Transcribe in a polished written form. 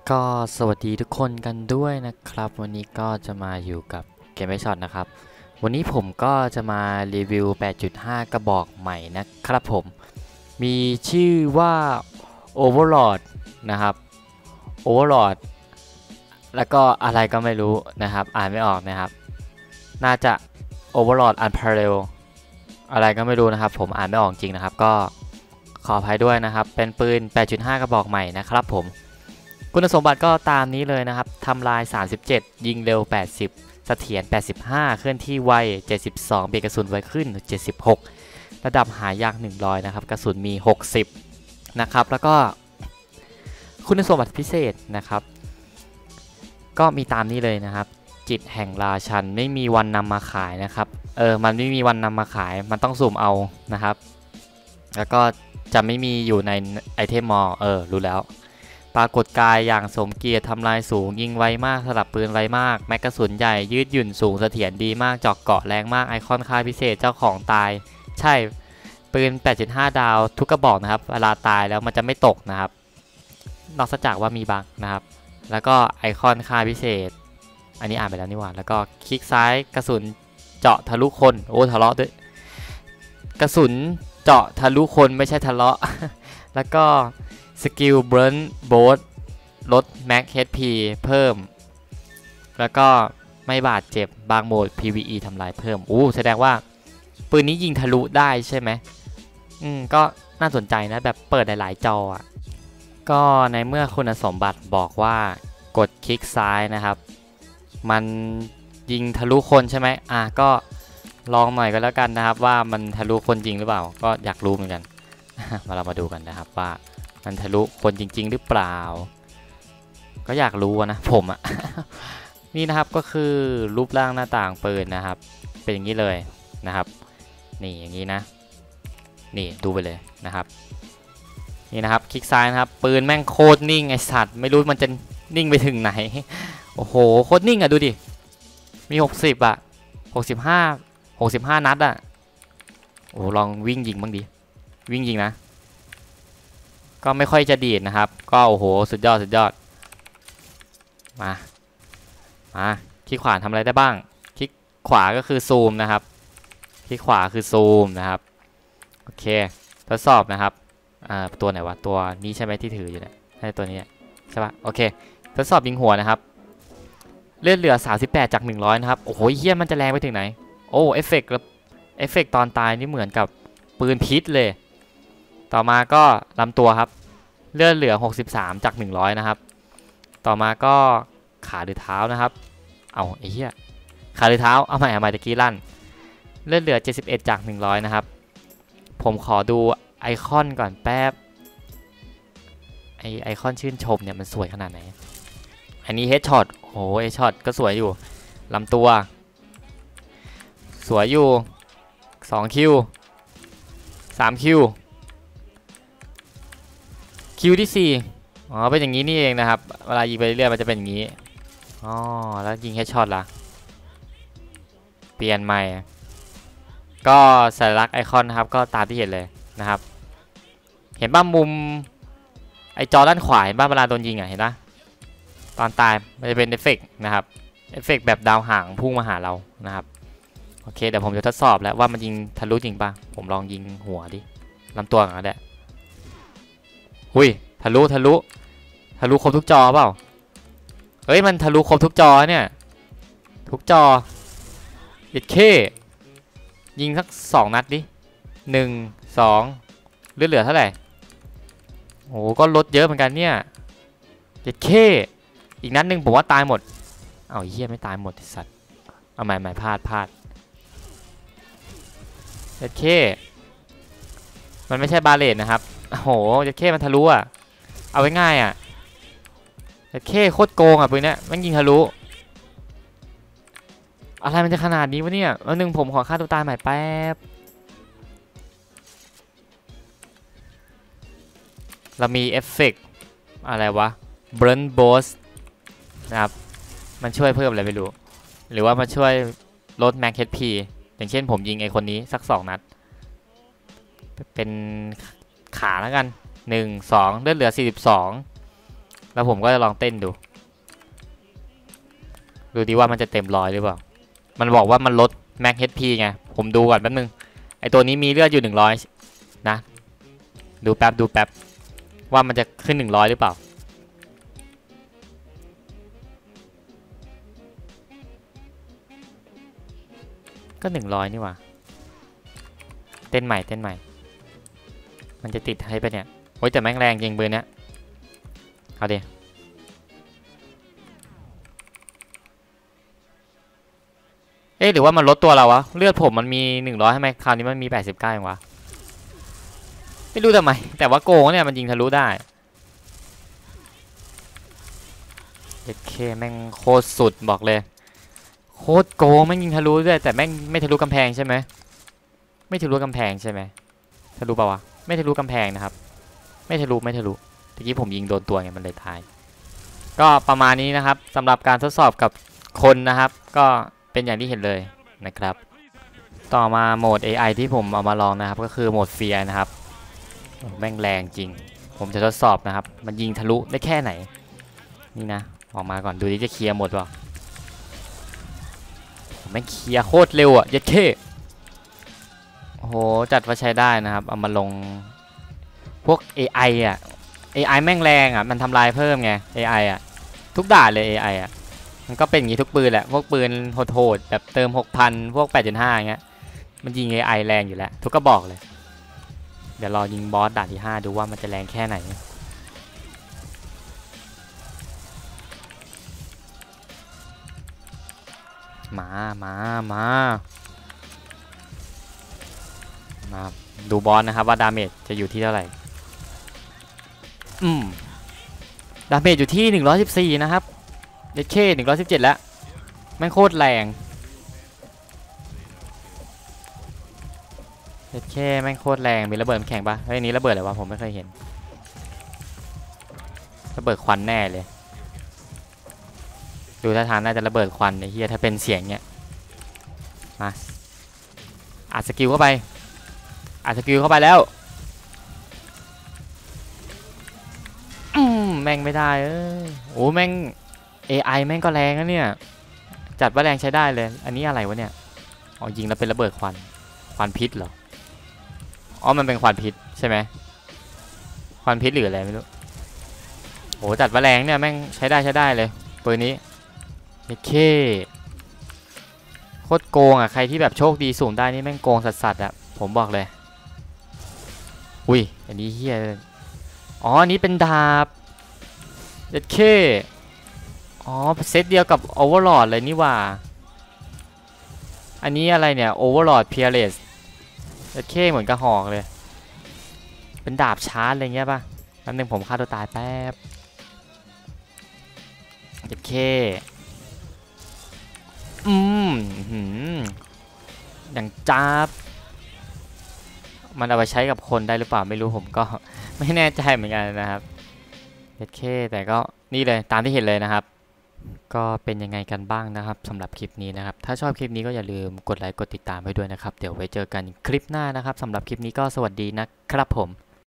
ก็สวัสดีทุกคนกันด้วยนะครับวันนี้ก็จะมาอยู่กับเกมไอช็อตนะครับวันนี้ผมก็จะมารีวิว 8.5 กระบอกใหม่นะครับผมมีชื่อว่า Overlord นะครับ Overlord แล้วก็อะไรก็ไม่รู้นะครับอ่านไม่ออกนะครับน่าจะ Overlord Unparalleled อะไรก็ไม่รู้นะครับผมอ่านไม่ออกจริงนะครับก็ขออภัยด้วยนะครับเป็นปืน 8.5 กระบอกใหม่นะครับผมคุณสมบัติก็ตามนี้เลยนะครับทำลาย 37 ยิงเร็ว 80 เสถียร 85 เคลื่อนที่ไว 72 เบรกกระสุนไวขึ้น 76 ระดับหายาก 100 นะครับ กระสุนมี 60 นะครับ แล้วก็คุณสมบัติพิเศษนะครับ ก็มีตามนี้เลยนะครับ จิตแห่งราชันไม่มีวันนำมาขายนะครับ มันไม่มีวันนำมาขาย มันต้องสุ่มเอานะครับ แล้วก็จะไม่มีอยู่ในไอเทมมอลรู้แล้วปรากฏกายอย่างสมเกียรติทำลายสูงยิงไวมากสลับปืนไวมากแม็กกระสุนใหญ่ยืดหยุ่นสูงเสถียรดีมากเจาะเกาะแรงมากไอคอนค่าพิเศษเจ้าของตายใช่ปืน 8.5 ดาวทุกกระบอกนะครับเวลาตายแล้วมันจะไม่ตกนะครับนอกจากว่ามีบั๊กนะครับแล้วก็ไอคอนค่าพิเศษอันนี้อ่านไปแล้วนี่หว่าแล้วก็คลิกซ้ายกระสุนเจาะทะลุคนโอ้ทะเลาะด้วยกระสุนเจาะทะลุคนไม่ใช่ทะเลาะ แล้วก็สกิลเบิร์นโบสลดแม็ก HP เพิ่มแล้วก็ไม่บาดเจ็บบางโหมด PVE ทำลายเพิ่มแสดงว่าปืนนี้ยิงทะลุได้ใช่ไหมก็น่าสนใจนะแบบเปิดหลายๆจออ่ะก็ในเมื่อคุณสมบัติบอกว่ากดคลิกซ้ายนะครับมันยิงทะลุคนใช่ไหมก็ลองหน่อยก็แล้วกันนะครับว่ามันทะลุคนจริงหรือเปล่าก็อยากรู้เหมือนกัน เรามาดูกันนะครับว่ามันทะลุคนจริงๆหรือเปล่าก็อยากรู้นะผมอะ นี่นะครับก็คือรูปร่างหน้าต่างปืนนะครับเป็นอย่างนี้เลยนะครับนี่อย่างนี้นะนี่ดูไปเลยนะครับนี่นะครับคลิกซ้ายนะครับปืนแม่งโคตรนิ่งไอสัตว์ไม่รู้มันจะนิ่งไปถึงไหน โอ้โหโคตรนิ่งอะดูดิมี60อะ65นัดอะลองวิ่งยิงบ้างดิวิ่งยิงนะก็ไม่ค่อยจะดีดนะครับก็โอ้โหสุดยอดมาคลิกขวาทำอะไรได้บ้างคลิกขวาก็คือซูมนะครับคลิกขวาคือซูมนะครับโอเคทดสอบนะครับตัวไหนวะตัวนี้ใช่ไหมที่ถืออยู่เนี่ยใช่ตัวนี้ใช่ปะโอเคทดสอบยิงหัวนะครับเลือดเหลือ38จาก100นะครับโอ้โหเฮี้ยมันจะแรงไปถึงไหนเอฟเฟกต์ตอนตายนี่เหมือนกับปืนพิษเลยต่อมาก็ลำตัวครับเลือดเหลือ63จาก100นะครับต่อมาก็ขาหรือเท้านะครับไอ้เหี้ยขาหรือเท้าเอาใหม่ตะกี้ลั่นเลือดเหลือ71จาก100นะครับผมขอดูไอคอนก่อนแป๊บไอคอนชื่นชมเนี่ยมันสวยขนาดไหนอันนี้เฮดช็อตโอ้เฮดช็อตก็สวยอยู่ลำตัวสวยอยู่2คิว3คิวที่4เป็นอย่างนี้นี่เองนะครับเวลายิงไปเรื่อยมันจะเป็นอย่างนี้แล้วยิงแค่ช็อตละเปลี่ยนใหม่ก็สัญลักษณ์ไอคอนนะครับก็ตามที่เห็นเลยนะครับเห็นบ้ามุมไอจอด้านขวาเห็นบ้าเวลาโดนยิงเห็นปะตอนตายมันจะเป็นเอฟเฟกต์นะครับเอฟเฟกต์แบบดาวหางพุ่งมาหาเรานะครับโอเคเดี๋ยวผมจะทดสอบแล้วว่ามันยิงทะลุจริงปะผมลองยิงหัวดิลำตัวกันก็ได้หุยทะลุครบทุกจอเปล่าเฮ้ยมันทะลุครบทุกจอเนี่ยทุกจอเอ็ดเคยิงสัก2 นัดดิ1 2เหลือเท่าไหร่ก็ลดเยอะเหมือนกันเนี่ยเอ็ดเคอีกนัดหนึ่งผมว่าตายหมดเฮียไม่ตายหมดไอ้สัตว์เอาใหม่พลาดเอ็ดเคมันไม่ใช่บาเลตนะครับเอ็ดเคมันทะลุเอาไว้ง่ายเคโคตรโกงปืนเนี้ยมันยิงทะลุอะไรมันจะขนาดนี้วะเนี่ยแล้วนึงผมขอฆ่าตัวตายใหม่แป๊บเรามีเอฟเฟกต์อะไรวะ Burn Boss นะครับมันช่วยเพิ่มอะไรไม่รู้หรือว่ามันช่วยลด Max HP อย่างเช่นผมยิงไอคนนี้สัก2 นัดเป็นขาแล้วกัน1 2เลือดเหลือ42 แล้วผมก็จะลองเต้นดูดีว่ามันจะเต็ม100หรือเปล่ามันบอกว่ามันลดแม็ก HP ไงผมดูก่อนแป๊บนึงไอตัวนี้มีเลือดอยู่100นะดูแป๊บว่ามันจะขึ้น100หรือเปล่าก็100นี่หว่าเต้นใหม่มันจะติดให้ปะเนี่ยโอ้ยแต่แม่งแรงจริงเบอร์เนี้ยเอาดิหรือว่ามันลดตัวเราวะเลือดผมมันมี100ทำไมคราวนี้มันมี89เองวะไม่รู้ทำไมแต่ว่าโกงเนี่ยมันยิงทะลุได้เด็ดเคแม่งโคตรสุดบอกเลยโคตรโกงแม่งยิงทะลุด้วยแต่แม่งไม่ทะลุกำแพงใช่ไหมไม่ทะลุกำแพงใช่ไหมทะลุเปล่าวะไม่ทะลุกำแพงนะครับไม่ทะลุเมื่อกี้ผมยิงโดนตัวไงมันเลยตายก็ประมาณนี้นะครับสำหรับการทดสอบกับคนนะครับก็เป็นอย่างที่เห็นเลยนะครับต่อมาโหมด AI ที่ผมเอามาลองนะครับก็คือโหมดเฟียร์นะครับแม่งแรงจริงผมจะทดสอบนะครับมันยิงทะลุได้แค่ไหนนี่นะออกมาก่อนดูดิจะเคลียร์หมดเปล่าแม่งเคลียร์โคตรเร็วอ่ะยัดเข้โอ้โหจัดว่าใช้ได้นะครับเอามาลงพวก AI อ่ะ AI แม่งแรงอ่ะมันทำลายเพิ่มไง AI อ่ะทุกด่านเลย AI อ่ะมันก็เป็นอย่างนี้ทุกปืนแหละพวกปืนโหดๆแบบเติม 6,000 พวก 8.5 อย่างเงี้ยมันยิง AI แรงอยู่แล้วทุกกระบอกเลยเดี๋ยวรอยิงบอสด่านที่5ดูว่ามันจะแรงแค่ไหนมาดูบอสนะครับว่าดาเมจจะอยู่ที่เท่าไหร่ดาเมจอยู่ที่114นะครับเดเค117แล้วแม่งโคตรแรงเดเคแม่งโคตรแรงมีระเบิดแข็งปะเฮ้ยนี้ระเบิดอะไรวะผมไม่เคยเห็นระเบิดควันแน่เลยดูท่าทางน่าจะระเบิดควันไอ้เหี้ยถ้าเป็นเสียงเนี้ยมาอัดสกิลเข้าไปแล้วแม่งไม่ได้โอ้แม่ง AI แม่งก็แรงนะเนี่ยจัดว่าแรงใช้ได้เลยอันนี้อะไรวะเนี่ยอ๋อยิงแล้วเป็นระเบิดควันพิษเหรออ๋อมันเป็นควันพิษใช่ไหมควันพิษหรืออะไรไม่รู้โอ้จัดว่าแรงเนี่ยแม่งใช้ได้เลยปืนนี้โอเคโคตรโกงอ่ะใครที่แบบโชคดีสูงได้นี่แม่งโกงสัสอ่ะผมบอกเลยอุ้ยอันนี้เฮียอ๋ออันนี้เป็นดาบโอเคอ๋อเซตเดียวกับ Overlord เลยนี่ว่าอันนี้อะไรเนี่ย Overlord Peerless โอเคเหมือนกระหอกเลยเป็นดาบชาร์จอะไรเงี้ยป่ะแป๊บนึงผมฆ่าตัวตายแป๊บโอเคอย่างจ้าบมันเอาไปใช้กับคนได้หรือเปล่าไม่รู้ผมก็ไม่แน่ใจเหมือนกันนะครับโอเคแต่ก็นี่เลยตามที่เห็นเลยนะครับก็เป็นยังไงกันบ้างนะครับสำหรับคลิปนี้นะครับถ้าชอบคลิปนี้ก็อย่าลืมกดไลค์กดติดตามให้ด้วยนะครับเดี๋ยวไว้เจอกันคลิปหน้านะครับสำหรับคลิปนี้ก็สวัสดีนะครับผม